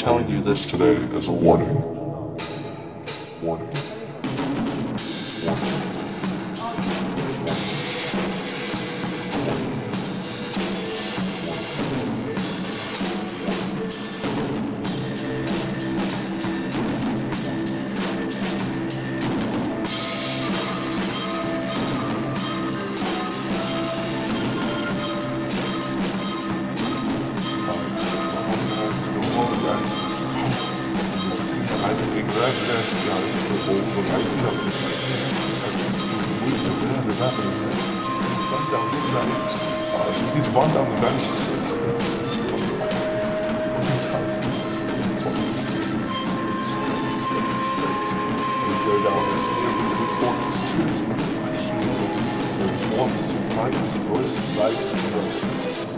telling you this today as a warning. Warning. Warning. That's the whole variety of it. There's happening there. Run down tonight. You need to run down the benches. Go down this here, we formed two. I see there's one, light, first, light, first.